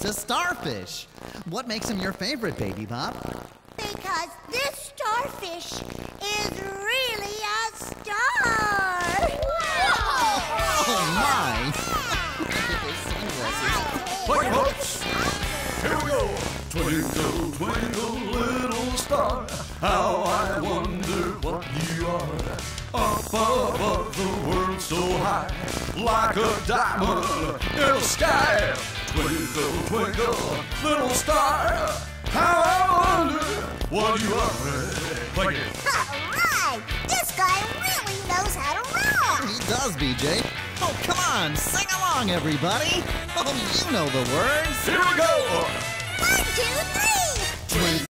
a starfish. What makes him your favorite, Baby Bop? Because this starfish is really a star. Oh, my! Play hooks! Here we go! Twinkle, twinkle, little star, how I wonder what you are. Up above the world so high, like a diamond in the sky. Twinkle, twinkle, little star, how I wonder what you are. Play it. All right, this guy really knows how to rock. He does, BJ. Oh, come on, sing along, everybody. Oh, you know the words. Here we go! 1, 2, 3.